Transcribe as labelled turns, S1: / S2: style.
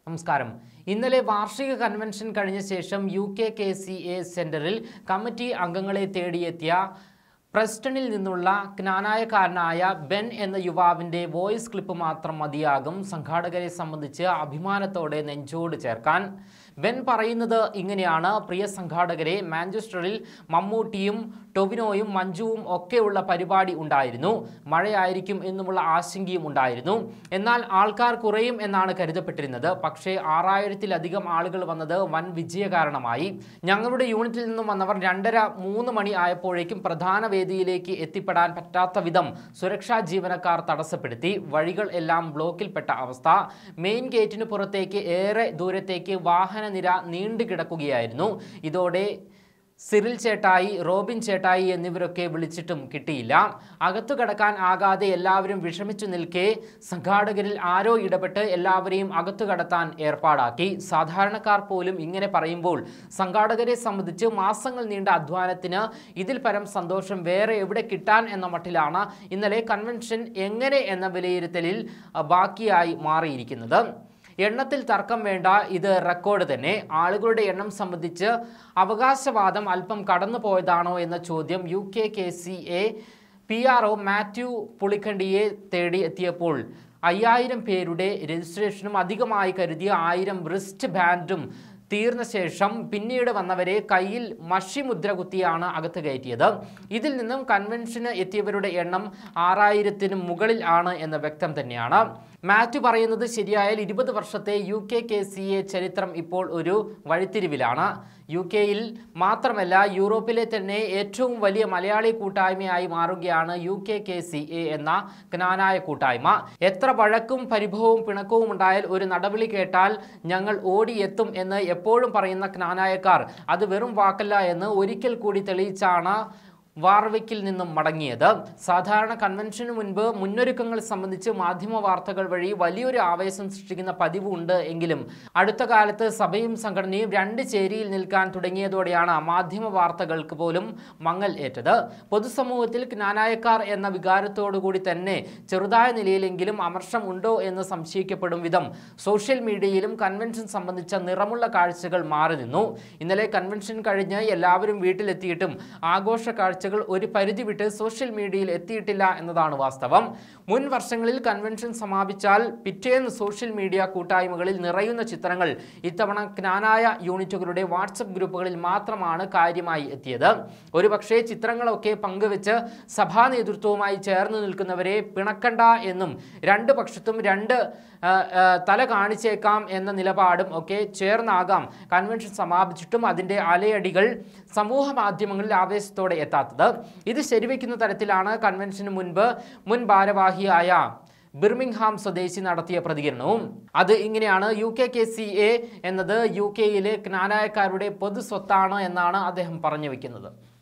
S1: നമസ്കാരം. ഇന്നലെ വാർഷിക കൺവെൻഷൻ കഴിഞ്ഞ ശേഷം ukkca സെന്ററിൽ കമ്മിറ്റി അംഗങ്ങളെ തേടിയെത്തിയ പ്രസ്റ്റണിൽ നിന്നുള്ള ജ്ഞാനായക്കാരനായ ബെൻ എന്ന യുവാവിന്റെ വോയിസ് ക്ലിപ്പ് മാത്രം മതിയാകും സംഘാടകരെ സംബന്ധിച്ച് അഭിമാനത്തോടെ നെഞ്ചോട് ചേർക്കാൻ. ബെൻ പറയുന്നത് ഇങ്ങനെയാണ്: പ്രിയ സംഘാടകരെ, മാഞ്ചസ്റ്ററിൽ മമ്മൂട്ടിയും ടൊവിനോയും മഞ്ജുവും ഒക്കെയുള്ള പരിപാടി ഉണ്ടായിരുന്നു. മഴയായിരിക്കും എന്നുമുള്ള ആശങ്കയും ഉണ്ടായിരുന്നു. എന്നാൽ ആൾക്കാർ കുറയും എന്നാണ് കരുതപ്പെട്ടിരുന്നത്. പക്ഷേ 6000-ത്തിലധികം ആളുകൾ വന്നത് വൻ വിജയകാരണമായി. ഞങ്ങളുടെ യൂണിറ്റിൽ നിന്നും വന്നവർ 2:30-3 മണി ആയപ്പോഴേക്കും പ്രധാന വേദിയിലേക്ക് എത്തിപ്പെടാൻ പറ്റാത്ത വിധം സുരക്ഷാ ജീവനക്കാർ തടസ്സപ്പെടുത്തി. വഴികൾ എല്ലാം ബ്ലോക്കിൽപ്പെട്ട അവസ്ഥ. മെയിൻ ഗേറ്റിന് പുറത്തേക്ക് ഏറെ ദൂരത്തേക്ക് വാഹന നിര നീണ്ടുകിടക്കുകയായിരുന്നു. ഇതോടെ സിറിൽ ചേട്ടായി, റോബിൻ ചേട്ടായി എന്നിവരൊക്കെ വിളിച്ചിട്ടും കിട്ടിയില്ല. അകത്തു കടക്കാൻ ആകാതെ എല്ലാവരും വിഷമിച്ചു നിൽക്കെ സംഘാടകരിൽ ആരോ ഇടപെട്ട് എല്ലാവരെയും അകത്തു കടത്താൻ ഏർപ്പാടാക്കി. സാധാരണക്കാർ പോലും ഇങ്ങനെ പറയുമ്പോൾ സംഘാടകരെ സംബന്ധിച്ച് മാസങ്ങൾ നീണ്ട അധ്വാനത്തിന് ഇതിൽ പരം സന്തോഷം വേറെ എവിടെ കിട്ടാൻ എന്ന മട്ടിലാണ് ഇന്നലെ കൺവെൻഷൻ എങ്ങനെ എന്ന വിലയിരുത്തലിൽ ബാക്കിയായി മാറിയിരിക്കുന്നത്. എണ്ണത്തിൽ തർക്കം വേണ്ട, ഇത് റെക്കോർഡ് തന്നെ. ആളുകളുടെ എണ്ണം സംബന്ധിച്ച് അവകാശവാദം അല്പം കടന്നു പോയതാണോ എന്ന ചോദ്യം ukkca PRO മാത്യു പുളിക്കണ്ടിയെ തേടി എത്തിയപ്പോൾ 5000 പേരുടെ രജിസ്ട്രേഷനും അധികമായി കരുതിയ 1000 റിസ്റ്റ് ബാൻഡും തീർന്ന ശേഷം പിന്നീട് വന്നവരെ കയ്യിൽ മഷി മുദ്ര കുത്തിയാണ് അകത്ത് കയറ്റിയത്. ഇതിൽ നിന്നും കൺവെൻഷന് എത്തിയവരുടെ എണ്ണം 6000-ന് മുകളിൽ ആണ് എന്ന് വ്യക്തം തന്നെയാണ്. മാത്യു പറയുന്നത് ശരിയായാൽ 20 വർഷത്തെ ukkca ചരിത്രം ഇപ്പോൾ ഒരു വഴിത്തിരിവിലാണ്. UK-യിൽ മാത്രമല്ല, യൂറോപ്പിലെ തന്നെ ഏറ്റവും വലിയ മലയാളി കൂട്ടായ്മയായി മാറുകയാണ് ukkca എന്ന ജ്ഞാനായ കൂട്ടായ്മ. എത്ര വഴക്കും പരിഭവവും പിണക്കവും ഉണ്ടായാൽ ഒരു നടപടി കേട്ടാൽ ഞങ്ങൾ ഓടിയെത്തും എന്ന് എപ്പോഴും പറയുന്ന ജ്ഞാനായക്കാർ അത് വെറും വാക്കല്ല എന്ന് ഒരിക്കൽ കൂടി തെളിയിച്ചാണ് വാർവിക്കിൽ നിന്നും മടങ്ങിയത്. സാധാരണ കൺവെൻഷന് മുൻപ് മുന്നൊരുക്കങ്ങൾ സംബന്ധിച്ച് മാധ്യമ വാർത്തകൾ വഴി വലിയൊരു ആവേശം സൃഷ്ടിക്കുന്ന പതിവ് ഉണ്ട് എങ്കിലും അടുത്ത കാലത്ത് സഭയും സംഘടനയും 2 ചേരിയിൽ നിൽക്കാൻ തുടങ്ങിയതോടെയാണ് മാധ്യമ വാർത്തകൾക്ക് പോലും മങ്ങൽ ഏറ്റത്. പൊതുസമൂഹത്തിൽ ജ്ഞാനായക്കാർ എന്ന വികാരത്തോടുകൂടി തന്നെ ചെറുതായ നിലയിലെങ്കിലും അമർഷം ഉണ്ടോ എന്ന് സംശയിക്കപ്പെടും വിധം സോഷ്യൽ മീഡിയയിലും കൺവെൻഷൻ സംബന്ധിച്ച നിറമുള്ള കാഴ്ചകൾ മാറി നിന്നു. ഇന്നലെ കൺവെൻഷൻ കഴിഞ്ഞ് എല്ലാവരും വീട്ടിലെത്തിയിട്ടും ആഘോഷ കാഴ്ച ഒരു പരിധി വിട്ട് സോഷ്യൽ മീഡിയയിൽ എത്തിയിട്ടില്ല എന്നതാണ് വാസ്തവം. മുൻ വർഷങ്ങളിൽ കൺവെൻഷൻ സമാപിച്ചാൽ പിറ്റേന്ന് സോഷ്യൽ മീഡിയ കൂട്ടായ്മകളിൽ നിറയുന്ന ചിത്രങ്ങൾ ഇത്തവണ ജ്ഞാനായ യൂണിറ്റുകളുടെ വാട്സപ്പ് ഗ്രൂപ്പുകളിൽ മാത്രമാണ് കാര്യമായി എത്തിയത്. ഒരുപക്ഷെ ചിത്രങ്ങളൊക്കെ പങ്കുവെച്ച് സഭാ നേതൃത്വവുമായി ചേർന്ന് നിൽക്കുന്നവരെ പിണക്കണ്ട എന്നും 2 പക്ഷത്തും 2 തല കാണിച്ചേക്കാം എന്ന നിലപാടും ഒക്കെ ചേർന്നാകാം കൺവെൻഷൻ സമാപിച്ചിട്ടും അതിൻ്റെ അലയടികൾ സമൂഹ മാധ്യമങ്ങളിൽ ആവേശത്തോടെ എത്താത്തത്. ഇത് ശരിവെക്കുന്ന തരത്തിലാണ് കൺവെൻഷന് മുൻപ് മുൻ ഭാരവാഹിയായ ബിർമിംഗ്ഹാം സ്വദേശി നടത്തിയ പ്രതികരണവും. അത് ഇങ്ങനെയാണ്: ukkca എന്നത് UK-യിലെ ജ്ഞാനായക്കാരുടെ പൊതു സ്വത്താണ് എന്നാണ് അദ്ദേഹം പറഞ്ഞു വയ്ക്കുന്നത്.